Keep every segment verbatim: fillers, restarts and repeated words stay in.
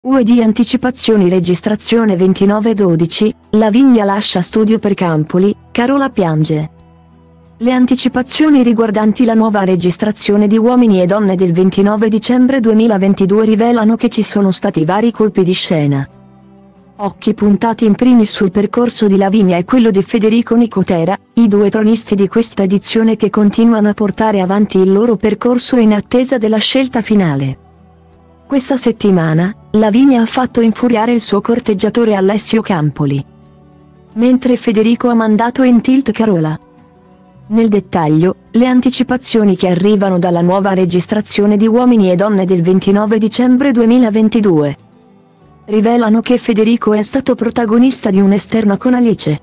U E D Anticipazioni registrazione ventinove dodici, Lavinia lascia studio per Campoli, Carola piange. Le anticipazioni riguardanti la nuova registrazione di Uomini e Donne del ventinove dicembre duemilaventidue rivelano che ci sono stati vari colpi di scena. Occhi puntati in primis sul percorso di Lavinia e quello di Federico Nicotera, i due tronisti di questa edizione che continuano a portare avanti il loro percorso in attesa della scelta finale. Questa settimana, Lavinia ha fatto infuriare il suo corteggiatore Alessio Campoli, mentre Federico ha mandato in tilt Carola. Nel dettaglio, le anticipazioni che arrivano dalla nuova registrazione di Uomini e Donne del ventinove dicembre duemilaventidue rivelano che Federico è stato protagonista di un'esterna con Alice.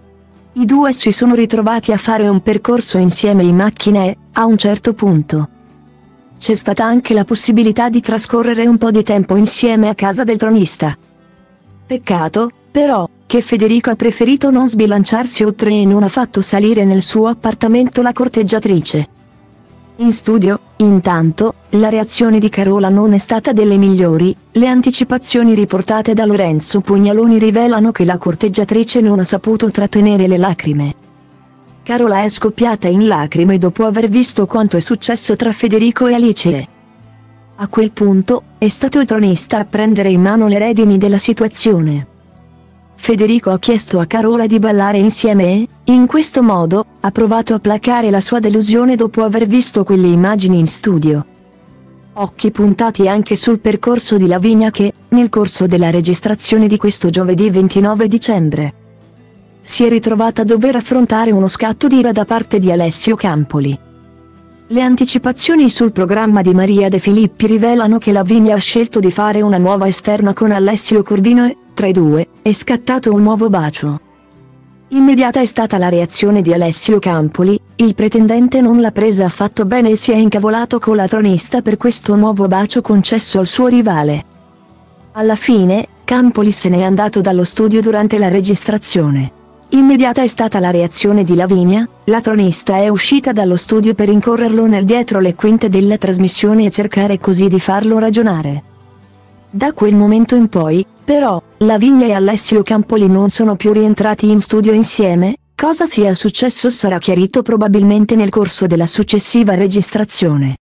I due si sono ritrovati a fare un percorso insieme in macchina e, a un certo punto, c'è stata anche la possibilità di trascorrere un po' di tempo insieme a casa del tronista. Peccato, però, che Federico ha preferito non sbilanciarsi oltre e non ha fatto salire nel suo appartamento la corteggiatrice. In studio, intanto, la reazione di Carola non è stata delle migliori. Le anticipazioni riportate da Lorenzo Pugnaloni rivelano che la corteggiatrice non ha saputo trattenere le lacrime. Carola è scoppiata in lacrime dopo aver visto quanto è successo tra Federico e Alice. A quel punto, è stato il tronista a prendere in mano le redini della situazione. Federico ha chiesto a Carola di ballare insieme e, in questo modo, ha provato a placare la sua delusione dopo aver visto quelle immagini in studio. Occhi puntati anche sul percorso di Lavinia che, nel corso della registrazione di questo giovedì ventinove dicembre, si è ritrovata a dover affrontare uno scatto d'ira da parte di Alessio Campoli. Le anticipazioni sul programma di Maria De Filippi rivelano che Lavinia ha scelto di fare una nuova esterna con Alessio Cordino e, tra i due, è scattato un nuovo bacio. Immediata è stata la reazione di Alessio Campoli, il pretendente non l'ha presa affatto bene e si è incavolato con la tronista per questo nuovo bacio concesso al suo rivale. Alla fine, Campoli se n'è andato dallo studio durante la registrazione. Immediata è stata la reazione di Lavinia, la tronista è uscita dallo studio per rincorrerlo nel dietro le quinte della trasmissione e cercare così di farlo ragionare. Da quel momento in poi, però, Lavinia e Alessio Campoli non sono più rientrati in studio insieme. Cosa sia successo sarà chiarito probabilmente nel corso della successiva registrazione.